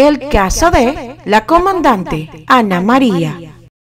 El caso de la comandante Ana María.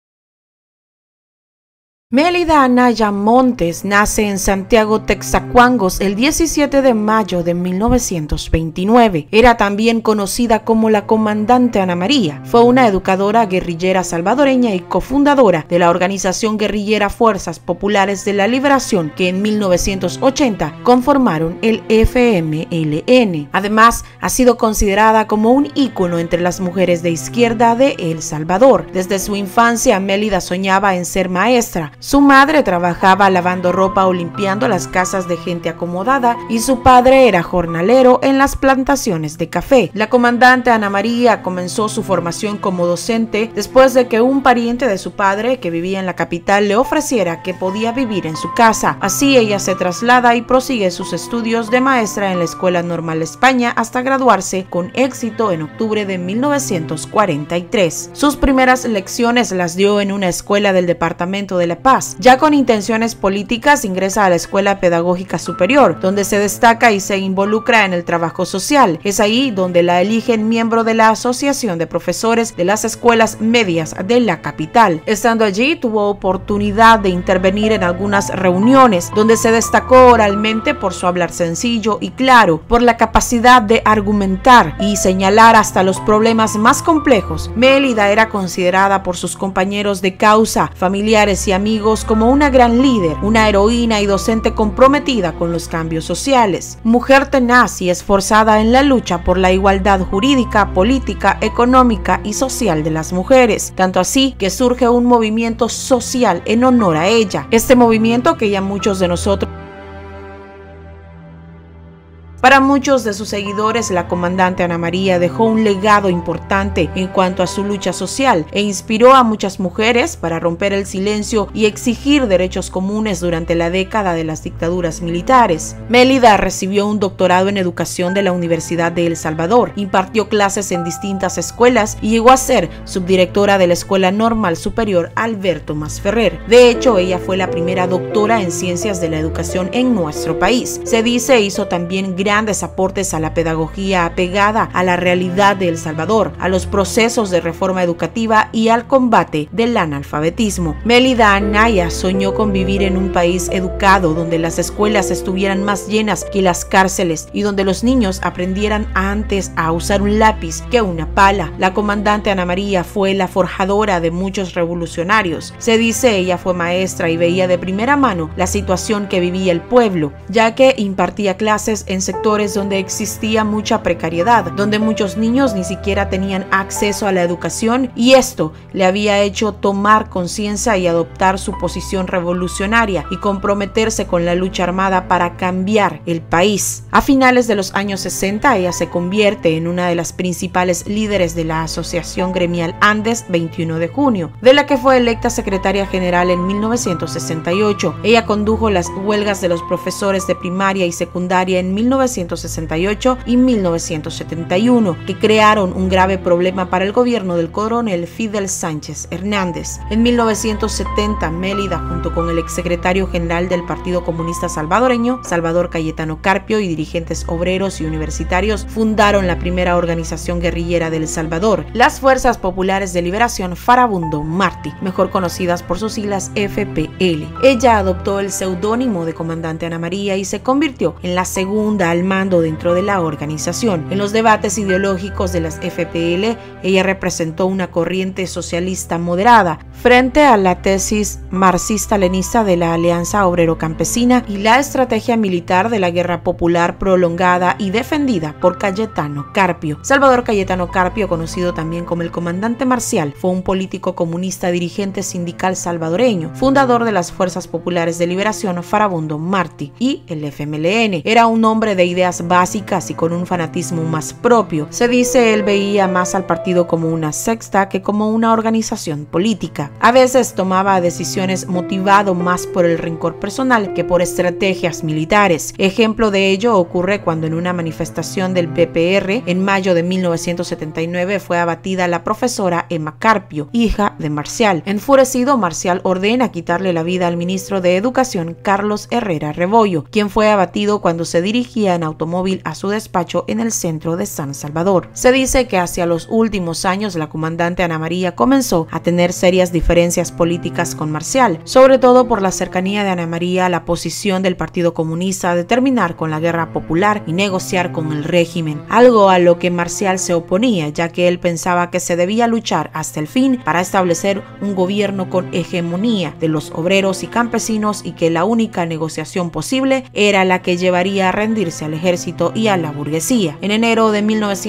Mélida Anaya Montes nace en Santiago Texacuangos el 17 de mayo de 1929. Era también conocida como la comandante Ana María. Fue una educadora guerrillera salvadoreña y cofundadora de la organización guerrillera Fuerzas Populares de la Liberación, que en 1980 conformaron el FMLN. Además, ha sido considerada como un ícono entre las mujeres de izquierda de El Salvador. Desde su infancia, Mélida soñaba en ser maestra. Su madre trabajaba lavando ropa o limpiando las casas de gente acomodada y su padre era jornalero en las plantaciones de café. La comandante Ana María comenzó su formación como docente después de que un pariente de su padre, que vivía en la capital, le ofreciera que podía vivir en su casa. Así ella se traslada y prosigue sus estudios de maestra en la Escuela Normal España hasta graduarse con éxito en octubre de 1943. Sus primeras lecciones las dio en una escuela del departamento de La Paz. Ya con intenciones políticas, ingresa a la Escuela Pedagógica Superior, donde se destaca y se involucra en el trabajo social. Es ahí donde la eligen miembro de la Asociación de Profesores de las Escuelas Medias de la capital. Estando allí, tuvo oportunidad de intervenir en algunas reuniones, donde se destacó oralmente por su hablar sencillo y claro, por la capacidad de argumentar y señalar hasta los problemas más complejos. Mélida era considerada por sus compañeros de causa, familiares y amigos como una gran líder, una heroína y docente comprometida con los cambios sociales. Mujer tenaz y esforzada en la lucha por la igualdad jurídica, política, económica y social de las mujeres. Tanto así que surge un movimiento social en honor a ella. Este movimiento que ya muchos de nosotros Para muchos de sus seguidores, la comandante Ana María dejó un legado importante en cuanto a su lucha social e inspiró a muchas mujeres para romper el silencio y exigir derechos comunes durante la década de las dictaduras militares. Mélida recibió un doctorado en educación de la Universidad de El Salvador, impartió clases en distintas escuelas y llegó a ser subdirectora de la Escuela Normal Superior Alberto Masferrer. De hecho, ella fue la primera doctora en ciencias de la educación en nuestro país. Se dice hizo también grandes aportes a la pedagogía apegada a la realidad de El Salvador, a los procesos de reforma educativa y al combate del analfabetismo. Mélida Anaya soñó con vivir en un país educado, donde las escuelas estuvieran más llenas que las cárceles y donde los niños aprendieran antes a usar un lápiz que una pala. La comandante Ana María fue la forjadora de muchos revolucionarios. Se dice ella fue maestra y veía de primera mano la situación que vivía el pueblo, ya que impartía clases en sectores donde existía mucha precariedad, donde muchos niños ni siquiera tenían acceso a la educación, y esto le había hecho tomar conciencia y adoptar su posición revolucionaria y comprometerse con la lucha armada para cambiar el país. A finales de los años 60, ella se convierte en una de las principales líderes de la Asociación Gremial Andes 21 de junio, de la que fue electa secretaria general en 1968. Ella condujo las huelgas de los profesores de primaria y secundaria en 1968 y 1971, que crearon un grave problema para el gobierno del coronel Fidel Sánchez Hernández. En 1970, Mélida, junto con el exsecretario general del Partido Comunista Salvadoreño, Salvador Cayetano Carpio, y dirigentes obreros y universitarios, fundaron la primera organización guerrillera de El Salvador, las Fuerzas Populares de Liberación Farabundo Martí, mejor conocidas por sus siglas FPL. Ella adoptó el seudónimo de comandante Ana María y se convirtió en la segunda al mando dentro de la organización. En los debates ideológicos de las FPL, ella representó una corriente socialista moderada frente a la tesis marxista-leninista de la Alianza Obrero-Campesina y la estrategia militar de la guerra popular prolongada y defendida por Cayetano Carpio. Salvador Cayetano Carpio, conocido también como el comandante Marcial, fue un político comunista, dirigente sindical salvadoreño, fundador de las Fuerzas Populares de Liberación Farabundo Martí y el FMLN. Era un hombre de ideas básicas y con un fanatismo más propio. Se dice él veía más al partido como una secta que como una organización política. A veces tomaba decisiones motivado más por el rencor personal que por estrategias militares. Ejemplo de ello ocurre cuando en una manifestación del PPR en mayo de 1979 fue abatida la profesora Emma Carpio, hija de Marcial. Enfurecido, Marcial ordena quitarle la vida al ministro de Educación Carlos Herrera Rebollo, quien fue abatido cuando se dirigía volvía en automóvil a su despacho en el centro de San Salvador. Se dice que hacia los últimos años la comandante Ana María comenzó a tener serias diferencias políticas con Marcial, sobre todo por la cercanía de Ana María a la posición del Partido Comunista de terminar con la guerra popular y negociar con el régimen, algo a lo que Marcial se oponía, ya que él pensaba que se debía luchar hasta el fin para establecer un gobierno con hegemonía de los obreros y campesinos y que la única negociación posible era la que llevaría a rendirse al ejército y a la burguesía. En enero de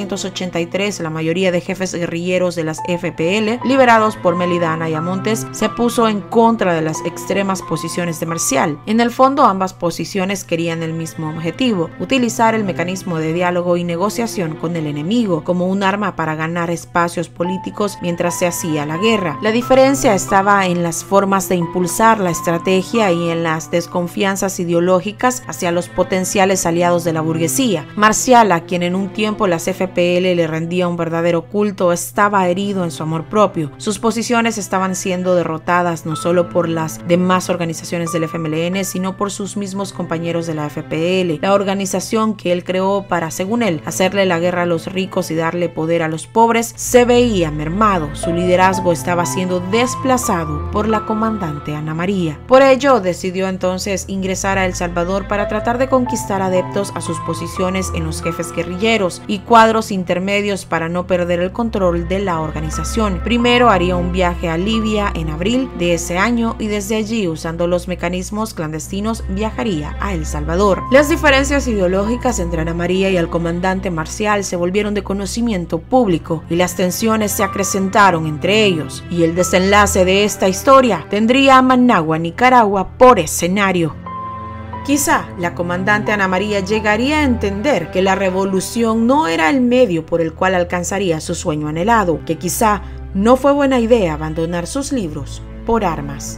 1983, la mayoría de jefes guerrilleros de las FPL, liberados por Mélida Anaya Montes, se puso en contra de las extremas posiciones de Marcial. En el fondo, ambas posiciones querían el mismo objetivo: utilizar el mecanismo de diálogo y negociación con el enemigo como un arma para ganar espacios políticos mientras se hacía la guerra. La diferencia estaba en las formas de impulsar la estrategia y en las desconfianzas ideológicas hacia los potenciales aliados de la burguesía. Marcial, a quien en un tiempo las FPL le rendía un verdadero culto, estaba herido en su amor propio. Sus posiciones estaban siendo derrotadas no solo por las demás organizaciones del FMLN, sino por sus mismos compañeros de la FPL, la organización que él creó para, según él, hacerle la guerra a los ricos y darle poder a los pobres. Se veía mermado, su liderazgo estaba siendo desplazado por la comandante Ana María. Por ello, decidió entonces ingresar a El Salvador para tratar de conquistar adeptos a sus posiciones en los jefes guerrilleros y cuadros intermedios para no perder el control de la organización. Primero haría un viaje a Libia en abril de ese año y desde allí, usando los mecanismos clandestinos, viajaría a El Salvador. Las diferencias ideológicas entre Ana María y el comandante Marcial se volvieron de conocimiento público y las tensiones se acrecentaron entre ellos, y el desenlace de esta historia tendría a Managua, Nicaragua, por escenario. Quizá la comandante Ana María llegaría a entender que la revolución no era el medio por el cual alcanzaría su sueño anhelado, que quizá no fue buena idea abandonar sus libros por armas.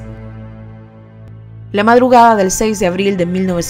La madrugada del 6 de abril de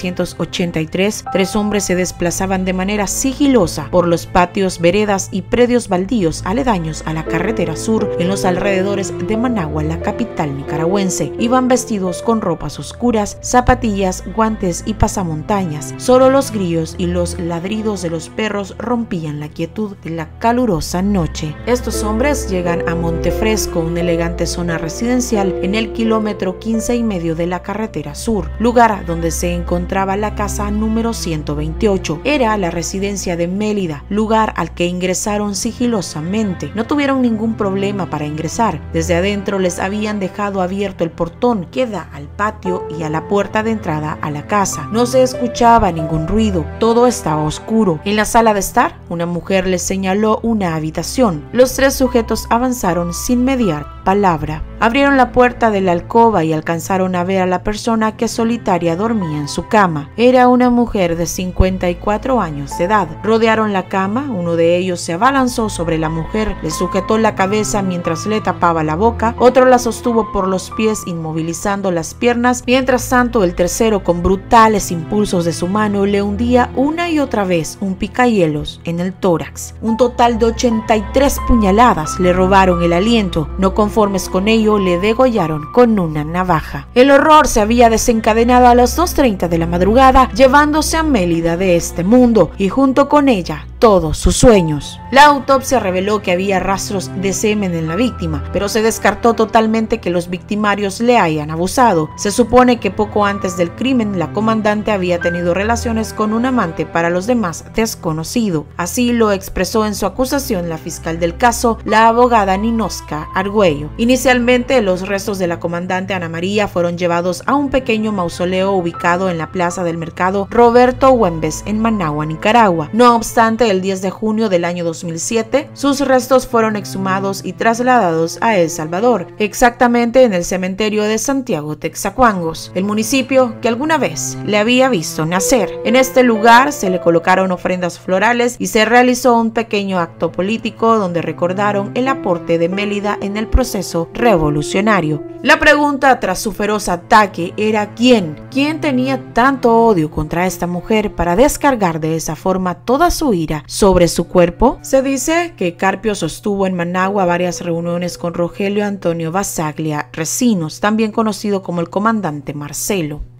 1983, 3 hombres se desplazaban de manera sigilosa por los patios, veredas y predios baldíos aledaños a la carretera sur en los alrededores de Managua, la capital nicaragüense. Iban vestidos con ropas oscuras, zapatillas, guantes y pasamontañas. Solo los grillos y los ladridos de los perros rompían la quietud de la calurosa noche. Estos hombres llegan a Montefresco, una elegante zona residencial en el kilómetro 15,5 de la carretera sur, lugar donde se encontraba la casa número 128. Era la residencia de Mélida, lugar al que ingresaron sigilosamente. No tuvieron ningún problema para ingresar. Desde adentro les habían dejado abierto el portón que da al patio y a la puerta de entrada a la casa. No se escuchaba ningún ruido, todo estaba oscuro. En la sala de estar, una mujer les señaló una habitación. Los 3 sujetos avanzaron sin mediar palabra. Abrieron la puerta de la alcoba y alcanzaron a ver a la persona que solitaria dormía en su cama. Era una mujer de 54 años de edad. Rodearon la cama, uno de ellos se abalanzó sobre la mujer, le sujetó la cabeza mientras le tapaba la boca, otro la sostuvo por los pies inmovilizando las piernas, mientras tanto el tercero, con brutales impulsos de su mano, le hundía una y otra vez un picahielos en el tórax. Un total de 83 puñaladas le robaron el aliento. No conformes con ello, le degollaron con una navaja. El horror se había desencadenado a las 2:30 de la madrugada, llevándose a Mélida de este mundo y junto con ella todos sus sueños. La autopsia reveló que había rastros de semen en la víctima, pero se descartó totalmente que los victimarios le hayan abusado. Se supone que poco antes del crimen la comandante había tenido relaciones con un amante, para los demás desconocido. Así lo expresó en su acusación la fiscal del caso, la abogada Ninosca Argüello. Inicialmente los restos de la comandante Ana María fueron llevados a un pequeño mausoleo ubicado en la plaza del mercado Roberto Güemes en Managua, Nicaragua. No obstante, el 10 de junio del año 2007, sus restos fueron exhumados y trasladados a El Salvador, exactamente en el cementerio de Santiago Texacuangos, el municipio que alguna vez le había visto nacer. En este lugar se le colocaron ofrendas florales y se realizó un pequeño acto político donde recordaron el aporte de Mélida en el proceso revolucionario. La pregunta tras su feroz ataque era ¿quién tenía tanto odio contra esta mujer para descargar de esa forma toda su ira sobre su cuerpo? Se dice que Carpio sostuvo en Managua varias reuniones con Rogelio Antonio Basaglia Recinos, también conocido como el comandante Marcelo.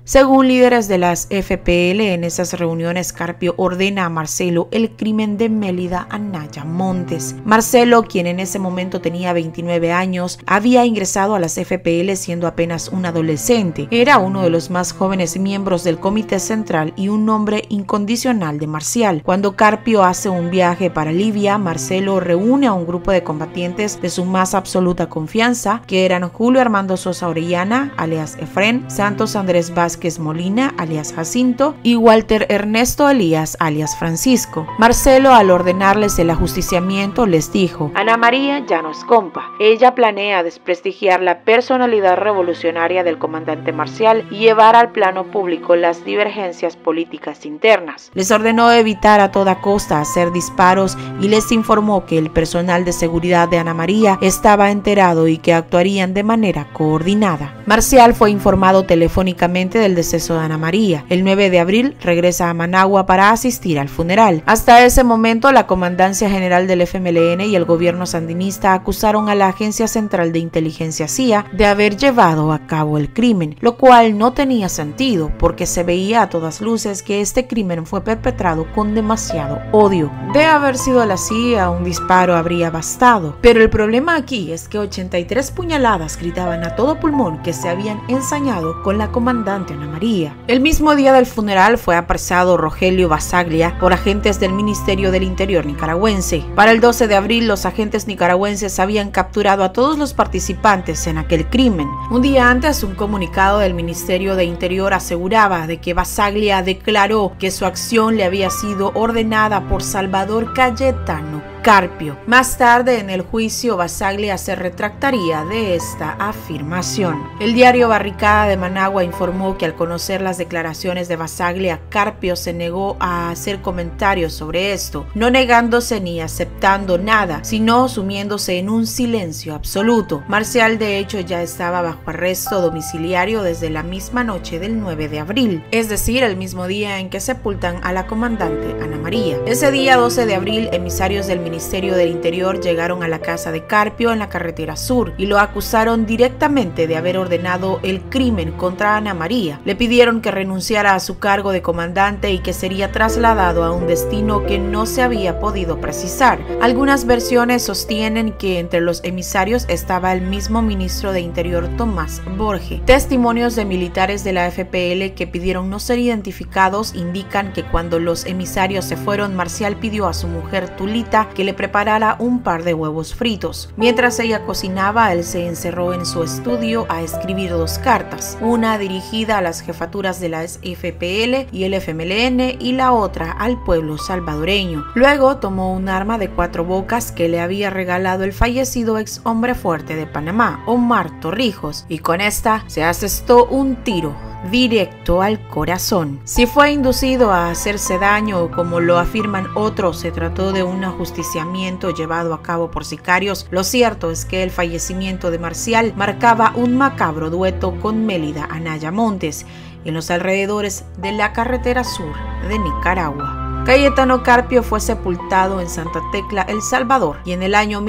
Según líderes de las FPL, en esas reuniones Carpio ordena a Marcelo el crimen de Mélida Anaya Montes. Marcelo, quien en ese momento tenía 29 años, había ingresado a las FPL siendo apenas un adolescente. Era uno de los más jóvenes miembros del Comité Central y un hombre incondicional de Marcial. Cuando Carpio hace un viaje para Libia, Marcelo reúne a un grupo de combatientes de su más absoluta confianza, que eran Julio Armando Sosa Orellana, alias Efrén, Santos Andrés Vázquez Molina, alias Jacinto, y Walter Ernesto Elías, alias Francisco. Marcelo, al ordenarles el ajusticiamiento, les dijo: Ana María ya no es compa. Ella planea desprestigiar la personalidad revolucionaria del comandante Marcial y llevar al plano público las divergencias políticas internas. Les ordenó evitar a toda costa hacer disparos y les informó que el personal de seguridad de Ana María estaba enterado y que actuarían de manera coordinada. Marcial fue informado telefónicamente del deceso de Ana María. El 9 de abril regresa a Managua para asistir al funeral. Hasta ese momento, la Comandancia General del FMLN y el gobierno sandinista acusaron a la Agencia Central de Inteligencia CIA de haber llevado a cabo el crimen, lo cual no tenía sentido porque se veía a todas luces que este crimen fue perpetrado con demasiado odio. De haber sido la CIA, un disparo habría bastado. Pero el problema aquí es que 83 puñaladas gritaban a todo pulmón que se habían ensañado con la comandante Ana María. El mismo día del funeral fue apresado Rogelio Bassaglia por agentes del Ministerio del Interior nicaragüense. Para el 12 de abril, los agentes nicaragüenses habían capturado a todos los participantes en aquel crimen. Un día antes, un comunicado del Ministerio de Interior aseguraba de que Bassaglia declaró que su acción le había sido ordenada por Salvador Cayetano Carpio. Más tarde, en el juicio, Bassaglia se retractaría de esta afirmación. El diario Barricada de Managua informó que al conocer las declaraciones de Bassaglia, Carpio se negó a hacer comentarios sobre esto, no negándose ni aceptando nada, sino sumiéndose en un silencio absoluto. Marcial, de hecho, ya estaba bajo arresto domiciliario desde la misma noche del 9 de abril, es decir, el mismo día en que sepultan a la comandante Ana María. Ese día, 12 de abril, emisarios del Ministerio del Interior llegaron a la casa de Carpio en la carretera sur y lo acusaron directamente de haber ordenado el crimen contra Ana María. Le pidieron que renunciara a su cargo de comandante y que sería trasladado a un destino que no se había podido precisar. Algunas versiones sostienen que entre los emisarios estaba el mismo ministro de Interior Tomás Borge. Testimonios de militares de la FPL que pidieron no ser identificados indican que cuando los emisarios se fueron, Marcial pidió a su mujer Tulita que le preparara un par de huevos fritos. Mientras ella cocinaba, él se encerró en su estudio a escribir 2 cartas, una dirigida a las jefaturas de las FPL y el FMLN y la otra al pueblo salvadoreño. Luego tomó un arma de 4 bocas que le había regalado el fallecido ex hombre fuerte de Panamá, Omar Torrijos, y con esta se asestó un tiro directo al corazón. Si fue inducido a hacerse daño o, como lo afirman otros, se trató de un ajusticiamiento llevado a cabo por sicarios, lo cierto es que el fallecimiento de Marcial marcaba un macabro dueto con Mélida Anaya Montes en los alrededores de la carretera sur de Nicaragua. Cayetano Carpio fue sepultado en Santa Tecla, El Salvador, y en el año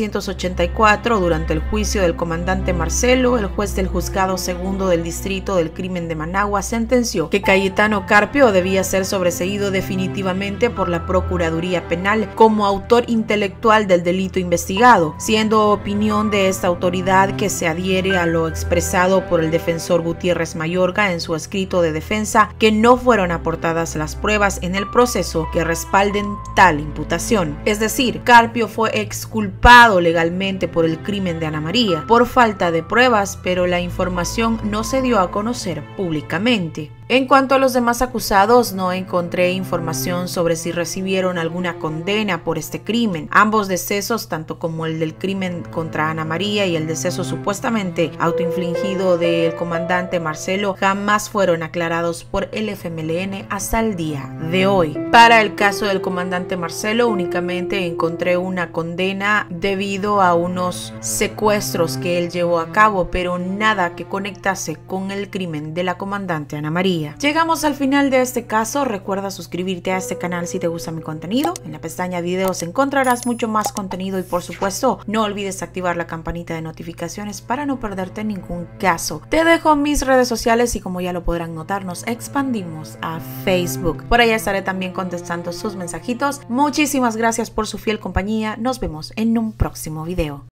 1984, durante el juicio del comandante Marcelo, el juez del Juzgado Segundo del Distrito del Crimen de Managua sentenció que Cayetano Carpio debía ser sobreseído definitivamente por la Procuraduría Penal como autor intelectual del delito investigado, siendo opinión de esta autoridad que se adhiere a lo expresado por el defensor Gutiérrez Mayorga en su escrito de defensa, que no fueron aportadas las pruebas en el proceso que respalden tal imputación. Es decir, Carpio fue exculpado legalmente por el crimen de Ana María por falta de pruebas, pero la información no se dio a conocer públicamente. En cuanto a los demás acusados, no encontré información sobre si recibieron alguna condena por este crimen. Ambos decesos, tanto como el del crimen contra Ana María y el deceso supuestamente autoinfligido del comandante Marcelo, jamás fueron aclarados por el FMLN hasta el día de hoy. Para el caso del comandante Marcelo, únicamente encontré una condena debido a unos secuestros que él llevó a cabo, pero nada que conectase con el crimen de la comandante Ana María. día. Llegamos al final de este caso. Recuerda suscribirte a este canal si te gusta mi contenido. En la pestaña videos encontrarás mucho más contenido y por supuesto no olvides activar la campanita de notificaciones para no perderte ningún caso. Te dejo mis redes sociales y como ya lo podrán notar nos expandimos a Facebook. Por allá estaré también contestando sus mensajitos. Muchísimas gracias por su fiel compañía. Nos vemos en un próximo video.